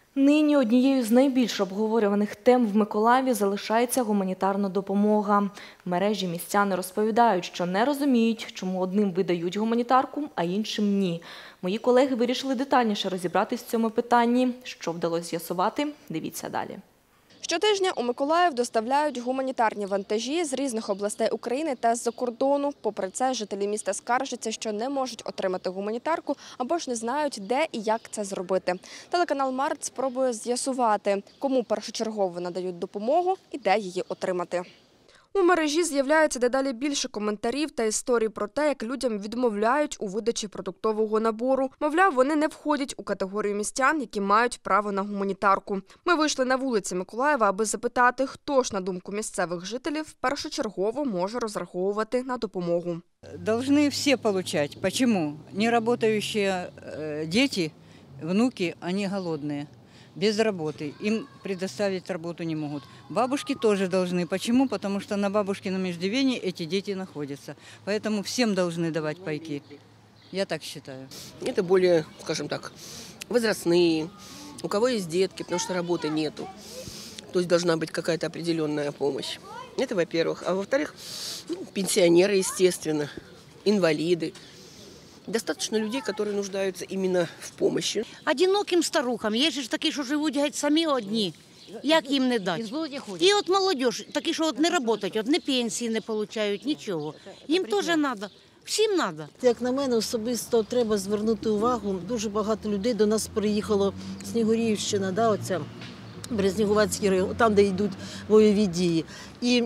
Нині однією з найбільш обговорюваних тем в Миколаєві залишається гуманітарна допомога. В мережі містяни розповідають, що не розуміють, чому одним видають гуманітарку, а іншим – ні. Мої колеги вирішили детальніше розібратись в цьому питанні. Що вдалося з'ясувати – дивіться далі. Щотижня у Миколаїв доставляють гуманітарні вантажі з різних областей України та з-за кордону. Попри це, жителі міста скаржаться, що не можуть отримати гуманітарку або ж не знають, де і як це зробити. Телеканал «Март» спробує з'ясувати, кому першочергово надають допомогу і де її отримати. У мережі з'являється дедалі більше коментарів та історій про те, як людям відмовляють у видачі продуктового набору. Мовляв, вони не входять у категорію містян, які мають право на гуманітарку. Ми вийшли на вулиці Миколаєва, аби запитати, хто ж, на думку місцевих жителів, першочергово може розраховувати на допомогу. Должны все получать. Почему? Неработающие дети, внуки, они голодные. Без работы. Им предоставить работу не могут. Бабушки тоже должны. Почему? Потому что на бабушкином иждивении эти дети находятся. Поэтому всем должны давать пайки. Я так считаю. Это более, скажем так, возрастные, у кого есть детки, потому что работы нету. То есть должна быть какая-то определенная помощь. Это во-первых. А во-вторых, пенсионеры, естественно, инвалиды. Достаточно людей, которые нуждаются именно в помощи. Одиноким старухам, є ж такі, що живуть геть самі одні, як їм не дати? І от молодь, такі, що от не працюють, от не пенсії не отримують, нічого. Їм теж треба, всім треба. Як на мене, особисто треба звернути увагу, дуже багато людей до нас приїхало, Снігурівщина, оця Березнігуватський район, там, де йдуть бойові дії. І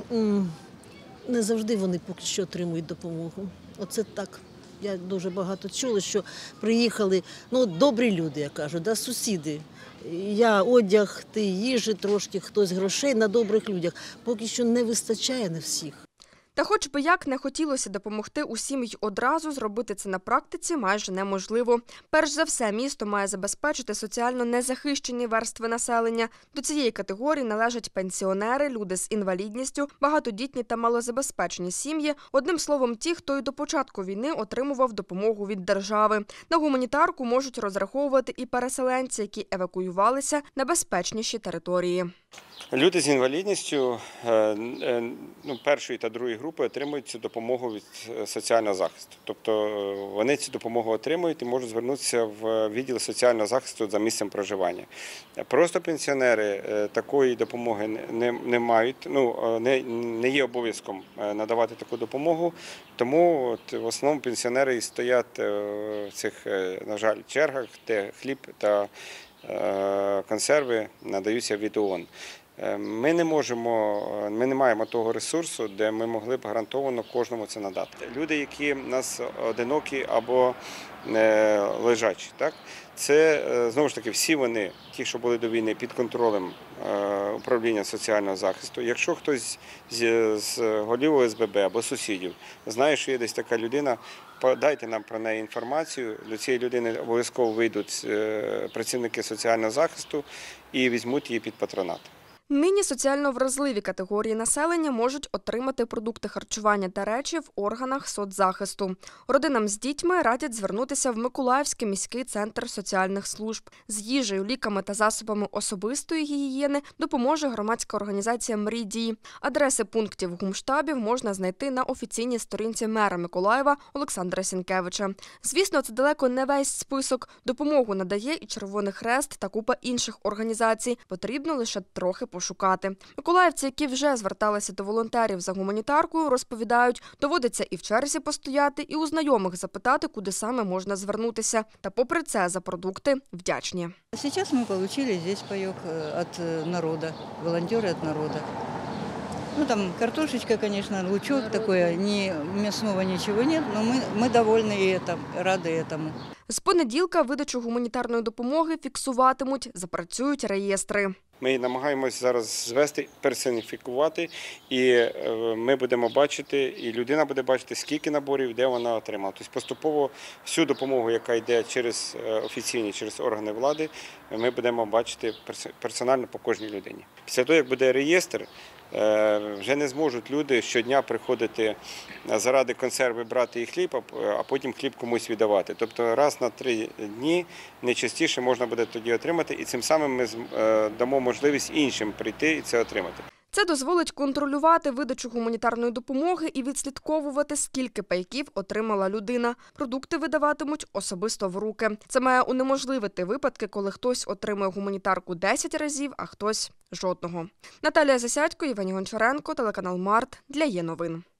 не завжди вони поки що отримують допомогу. Оце так. Я дуже багато чула, що приїхали, добрі люди, я кажу, сусіди. Я одяг, ти їжі трошки, хтось грошей на добрих людях. Поки що не вистачає на всіх. Та хоч би як не хотілося допомогти усім й одразу, зробити це на практиці майже неможливо. Перш за все, місто має забезпечити соціально незахищені верстви населення. До цієї категорії належать пенсіонери, люди з інвалідністю, багатодітні та малозабезпечені сім'ї. Одним словом, ті, хто й до початку війни отримував допомогу від держави. На гуманітарку можуть розраховувати і переселенці, які евакуювалися на безпечніші території. Люди з інвалідністю першої та другої групи отримують цю допомогу від соціального захисту. Тобто вони цю допомогу отримують і можуть звернутися в відділ соціального захисту за місцем проживання. Просто пенсіонери такої допомоги не мають, не є обов'язком надавати таку допомогу, тому в основному пенсіонери і стоять в цих, на жаль, чергах, де хліб та консерви надаються від ООН. Ми не маємо того ресурсу, де ми могли б гарантовано кожному це надати. Люди, які в нас одинокі або лежачі, це, знову ж таки, всі вони, ті, що були до війни, під контролем управління соціального захисту. Якщо хтось з голів ОСББ або сусідів знає, що є десь така людина, дайте нам про неї інформацію. До цієї людини обов'язково вийдуть працівники соціального захисту і візьмуть її під патронат. Нині соціально вразливі категорії населення можуть отримати продукти харчування та речі в органах соцзахисту. Родинам з дітьми радять звернутися в Миколаївський міський центр соціальних служб. З їжею, ліками та засобами особистої гігієни допоможе громадська організація «Мрій-Дій». Адреси пунктів гумштабів можна знайти на офіційній сторінці мера Миколаєва Олександра Сінкевича. Звісно, це далеко не весь список. Допомогу надає і Червоний Хрест та купа інших організацій. Потрібно лише трохи пошукати. Миколаївці, які вже зверталися до волонтерів за гуманітаркою, розповідають, доводиться і в черзі постояти, і у знайомих запитати, куди саме можна звернутися. Та попри це за продукти вдячні. Зараз ми отримали тут пайок від народу, волонтери від народу. Там картошечка, конечно, лучок такой, мясного ничего нет, но мы довольны и рады этому. З понеділка видачу гуманітарної допомоги фіксуватимуть, запрацюють реєстри. Ми намагаємося зараз звести, персоніфікувати, і ми будемо бачити, і людина буде бачити, скільки наборів, де вона отримала. Тобто поступово всю допомогу, яка йде через офіційні, через органи влади, ми будемо бачити персонально по кожній людині. Після того, як буде реєстр, вже не зможуть люди щодня приходити заради консерви, брати і хліб, а потім хліб комусь віддавати. Тобто раз на 3 дні найчастіше можна буде тоді отримати, і цим самим ми дамо можливість іншим прийти і це отримати. Це дозволить контролювати видачу гуманітарної допомоги і відслідковувати, скільки пайків отримала людина. Продукти видаватимуть особисто в руки. Це має унеможливити випадки, коли хтось отримує гуманітарку 10 разів, а хтось – жодного. Наталія Засядько, Євгеній Гончаренко, телеканал Март для Є новин.